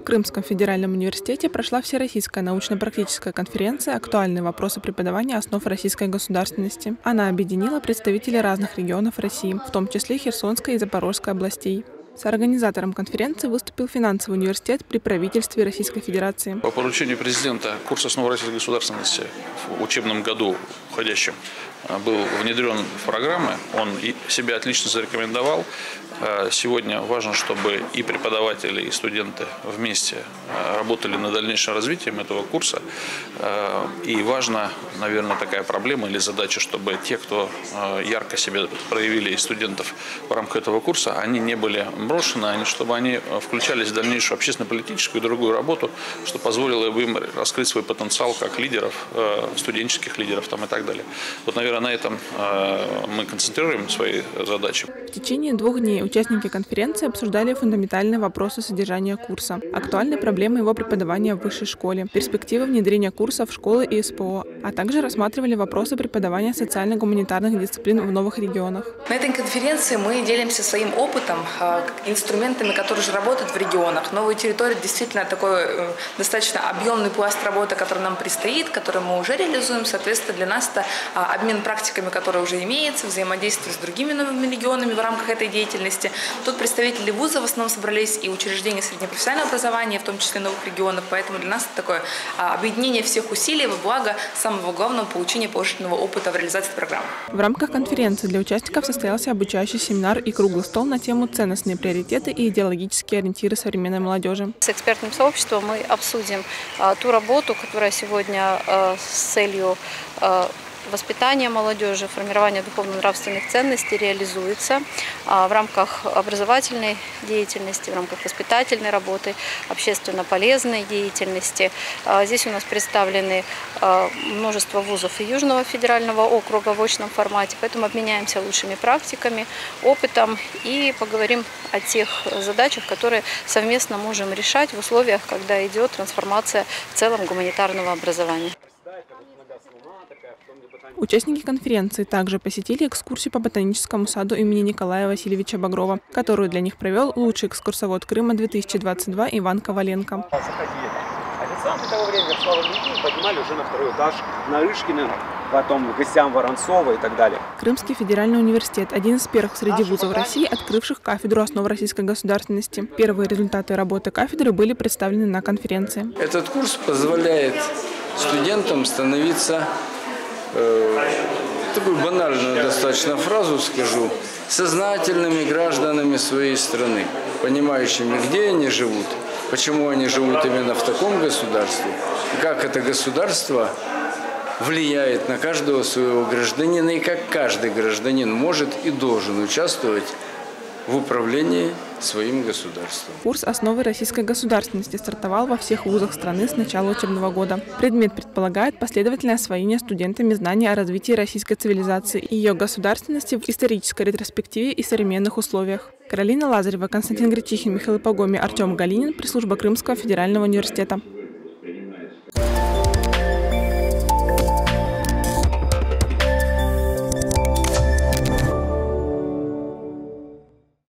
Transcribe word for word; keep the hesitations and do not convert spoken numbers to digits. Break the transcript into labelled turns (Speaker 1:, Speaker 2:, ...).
Speaker 1: Крымском федеральном университете прошла Всероссийская научно-практическая конференция «Актуальные вопросы преподавания основ российской государственности». Она объединила представителей разных регионов России, в том числе Херсонской и Запорожской областей. Соорганизатором конференции выступил финансовый университет при правительстве Российской Федерации.
Speaker 2: По поручению президента курс основ российской государственности в учебном году уходящем был внедрен в программы. Он себя отлично зарекомендовал. Сегодня важно, чтобы и преподаватели, и студенты вместе работали над дальнейшим развитием этого курса. И важна, наверное, такая проблема или задача, чтобы те, кто ярко себя проявили из студентов в рамках этого курса, они не были брошены, чтобы они включались в дальнейшую общественно-политическую и другую работу, что позволило бы им раскрыть свой потенциал как лидеров, студенческих лидеров там, и так далее. Вот, наверное, на этом мы концентрируем свои задачи.
Speaker 1: В течение двух дней участники конференции обсуждали фундаментальные вопросы содержания курса, актуальные проблемы его преподавания в высшей школе, перспективы внедрения курса в школы и СПО, а также рассматривали вопросы преподавания социально-гуманитарных дисциплин в новых регионах.
Speaker 3: На этой конференции мы делимся своим опытом, инструментами, которые уже работают в регионах. Новые территории действительно такой достаточно объемный пласт работы, который нам предстоит, который мы уже реализуем. Соответственно, для нас это обмен практиками, который уже имеется, взаимодействие с другими новыми регионами в рамках этой деятельности. Тут представители вуза в основном собрались и учреждения среднепрофессионального образования, в том числе новых регионов. Поэтому для нас это такое объединение всех усилий во благо самого главного получения положительного опыта в реализации программы.
Speaker 1: В рамках конференции для участников состоялся обучающий семинар и круглый стол на тему «Ценностные приоритеты и идеологические ориентиры современной молодежи».
Speaker 4: С экспертным сообществом мы обсудим ту работу, которая сегодня с целью воспитания молодежи, формирования духовно-нравственных ценностей реализуется в рамках образовательной деятельности, в рамках воспитательной работы, общественно полезной деятельности. Здесь у нас представлены множество вузов и Южного федерального округа в очном формате, поэтому обменяемся лучшими практиками, опытом и поговорим о тех задачах, которые совместно можем решать в условиях, когда идет трансформация в целом гуманитарного образования.
Speaker 1: Участники конференции также посетили экскурсию по ботаническому саду имени Николая Васильевича Багрова, которую для них провел лучший экскурсовод Крыма две тысячи двадцать два Иван Коваленко.
Speaker 5: Официанты того времени Ярослава Литвина поднимали уже на второй этаж Нарышкиным, потом гостям Воронцова и так далее.
Speaker 1: Крымский федеральный университет – один из первых среди вузов России, открывших кафедру основ российской государственности. Первые результаты работы кафедры были представлены на конференции.
Speaker 6: Этот курс позволяет студентам становиться, э, такую банальную достаточно фразу скажу, сознательными гражданами своей страны, понимающими, где они живут, почему они живут именно в таком государстве, и как это государство влияет на каждого своего гражданина, и как каждый гражданин может и должен участвовать в управлении своим государством.
Speaker 1: Курс «Основы российской государственности» стартовал во всех вузах страны с начала учебного года. Предмет предполагает последовательное освоение студентами знаний о развитии российской цивилизации и ее государственности в исторической ретроспективе и современных условиях. Каролина Лазарева, Константин Гречихин, Михаил Погоми, Артем Галинин, пресс-служба Крымского федерального университета.